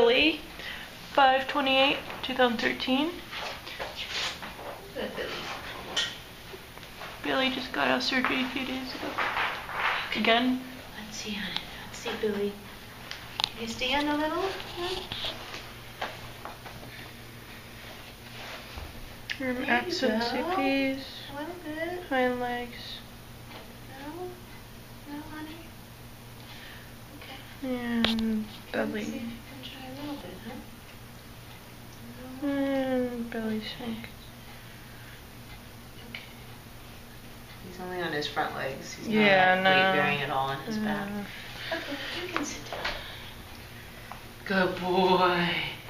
Billy, 5/28/2013. Good, Billy. Billy just got out of surgery a few days ago. Again. Let's see, honey. Let's see, Billy. Can you stand a little? Absent CPs. A little bit. Hind legs. No? No, honey? Okay. And Let's see belly. if you can try a little bit, huh? And belly sink. Okay. He's only on his front legs. He's Yeah, not no. weight bearing at all on his back. Okay, you can sit down. Good boy.